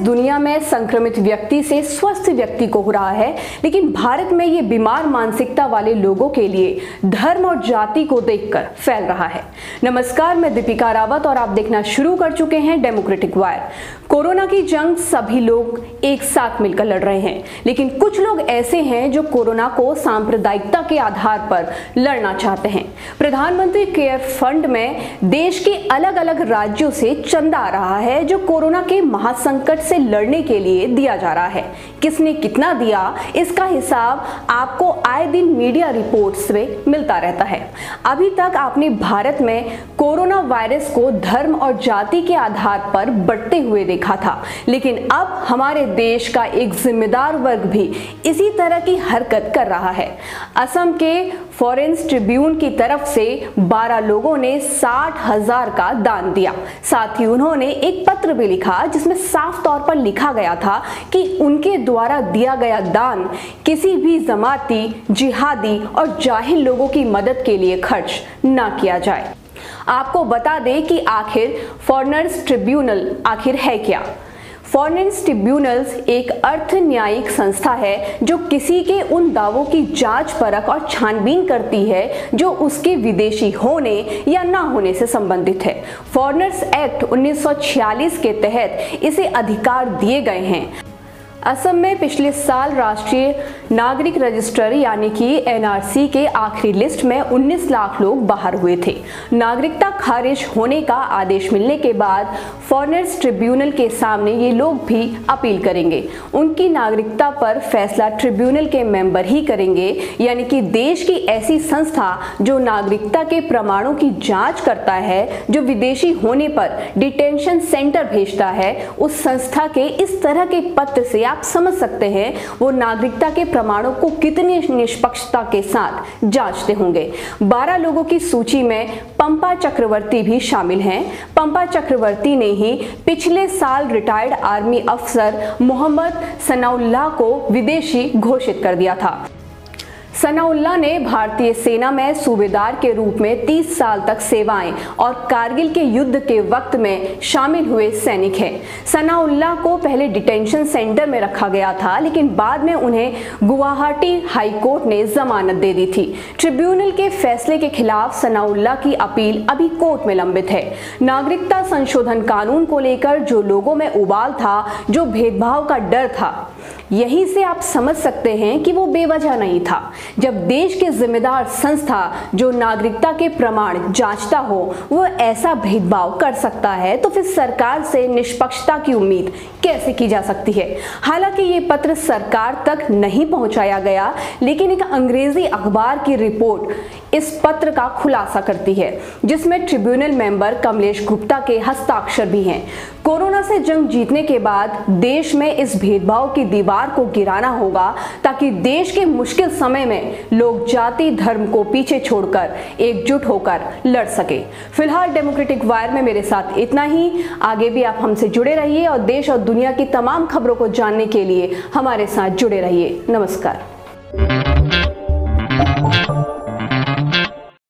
दुनिया में संक्रमित व्यक्ति से स्वस्थ व्यक्ति को हो रहा है, लेकिन भारत में ये बीमार मानसिकता वाले लोगों के लिए धर्म और जाति को देखकर फैल रहा है। नमस्कार, मैं दीपिका रावत और आप देखना शुरू कर चुके हैं डेमोक्रेटिक वायर। कोरोना की जंग सभी लोग एक साथ मिलकर लड़ रहे हैं, लेकिन कुछ लोग ऐसे हैं जो कोरोना को सांप्रदायिकता के आधार पर लड़ना चाहते हैं। प्रधानमंत्री केयर फंड में देश के अलग अलग राज्यों से चंदा आ रहा है जो कोरोना के महासंकट से लड़ने के लिए दिया जा रहा है। किसने कितना दिया, इसका हिसाब आपको आए दिन मीडिया रिपोर्ट्स में मिलता रहता है। अभी तक आपने भारत में कोरोना वायरस को धर्म और जाति के आधार पर बढ़ते हुए देखा था, लेकिन अब हमारे देश का एक जिम्मेदार वर्ग भी इसी तरह की हरकत कर रहा है। असम के फॉरेंस ट्रिब्यून की तरफ से 12 लोगों ने 60,000 का दान दिया। साथ ही उन्होंने एक पत्र भी लिखा जिसमें साफ तौर पर लिखा गया था कि उनके द्वारा दिया गया दान किसी भी जमाती, जिहादी और जाहिल लोगों की मदद के लिए खर्च ना किया जाए। आपको बता दें कि आखिर फॉरेनर्स ट्रिब्यूनल आखिर है क्या। फॉरेनर्स ट्रिब्यूनल्स एक अर्ध न्यायिक संस्था है जो किसी के उन दावों की जांच परख और छानबीन करती है जो उसके विदेशी होने या ना होने से संबंधित है। फॉरेनर्स एक्ट 1946 के तहत इसे अधिकार दिए गए हैं। असम में पिछले साल राष्ट्रीय नागरिक रजिस्टर यानी कि एनआरसी के आखिरी लिस्ट में 19 लाख लोग बाहर हुए थे। नागरिकता खारिज होने का आदेश मिलने के बाद फॉरेनर्स ट्रिब्यूनल के सामने ये लोग भी अपील करेंगे। उनकी नागरिकता पर फैसला ट्रिब्यूनल के मेंबर ही करेंगे, यानी कि देश की ऐसी संस्था जो नागरिकता के प्रमाणों की जांच करता है, जो विदेशी होने पर डिटेंशन सेंटर भेजता है, उस संस्था के इस तरह के पत्र से आप समझ सकते हैं वो नागरिकता के प्रमाणों को कितनी निष्पक्षता के साथ जांचते होंगे। 12 लोगों की सूची में पंपा चक्रवर्ती भी शामिल हैं। पंपा चक्रवर्ती ने ही पिछले साल रिटायर्ड आर्मी अफसर मोहम्मद सनाउल्लाह को विदेशी घोषित कर दिया था। सनाउल्लाह ने भारतीय सेना में सूबेदार के रूप में 30 साल तक सेवाएं और कारगिल के युद्ध के वक्त में शामिल हुए सैनिक हैं। सनाउल्लाह को पहले डिटेंशन सेंटर में रखा गया था, लेकिन बाद में उन्हें गुवाहाटी हाई कोर्ट ने जमानत दे दी थी। ट्रिब्यूनल के फैसले के खिलाफ सनाउल्लाह की अपील अभी कोर्ट में लंबित है। नागरिकता संशोधन कानून को लेकर जो लोगों में उबाल था, जो भेदभाव का डर था, यहीं से आप समझ सकते हैं कि वो बेवजह नहीं था। जब देश के जिम्मेदार संस्था जो नागरिकता के प्रमाण जांचता हो वो ऐसा भेदभाव कर सकता है, तो फिर सरकार से निष्पक्षता की उम्मीद कैसे की जा सकती है। हालांकि ये पत्र सरकार तक नहीं पहुंचाया गया, लेकिन एक अंग्रेजी अखबार की रिपोर्ट इस पत्र का खुलासा करती है, जिसमें ट्रिब्यूनल मेंबर कमलेश गुप्ता के हस्ताक्षर भी हैं। कोरोना से जंग जीतने के बाद देश में इस भेदभाव की दीवार को गिराना होगा, ताकि देश के मुश्किल समय में लोग जाति धर्म को पीछे छोड़कर एकजुट होकर लड़ सके। फिलहाल डेमोक्रेटिक वायर में मेरे साथ इतना ही। आगे भी आप हमसे जुड़े रहिए और देश और दुनिया की तमाम खबरों को जानने के लिए हमारे साथ जुड़े रहिए। नमस्कार।